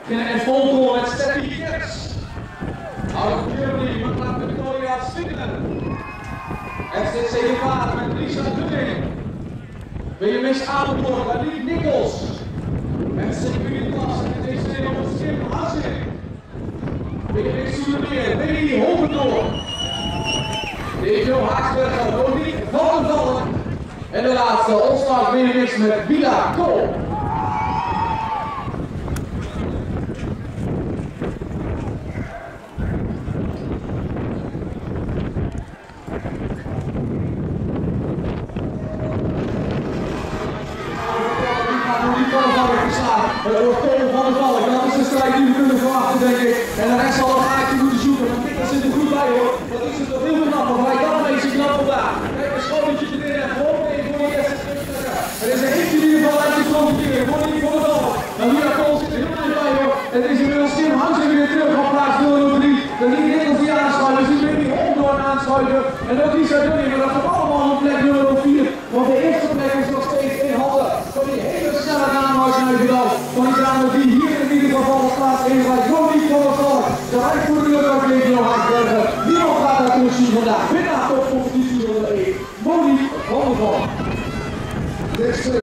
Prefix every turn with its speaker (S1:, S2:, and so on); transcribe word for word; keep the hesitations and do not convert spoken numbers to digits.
S1: En Volkel met Steffi Kers. Out of Germany, McLaren Victoria Swingen. F C C Gevaar met Lisa Dunning. B M S Apeldoorn, Danique Nikkels. F C Unitas met deze Nederlandse Kim Hassing. B M S Soetermeer, Benny Hovendoorn. D J Haaksberger, Monique Valkenvallen. En de laatste All-Stars B M X met Villa Kool. Het wordt Kool van de Valk, dat is de strijd die we kunnen verwachten, denk ik. En de rest zal een gaatje moeten zoeken, maar Kikkers zit er goed bij hoor. Dat is het nog heel knap, want hij kan een beetje knap vandaag. Kijk, een schotetje erin en gewoon even voor die eerste stuk. Er is er eentje die in ieder geval uit de grond keer, voor die van de Valk. Maar Villa Kool zit er heel goed bij hoor. Het is inmiddels Kim Hansing weer terug op plaats nul nul drie. De Nick Nikkels die aanschuiven, dus die weer die Hoogdoorn aanschuiven. En ook die zijn Dunning, maar dat komt allemaal op plek nul nul vier. Want de eerste plek is nog steeds in handen van die hele snelle naam uit Nederland. Van die dame die hier in ieder geval op plaats één rijdt. Monique van der Valk. De rijdt voor de lucht ook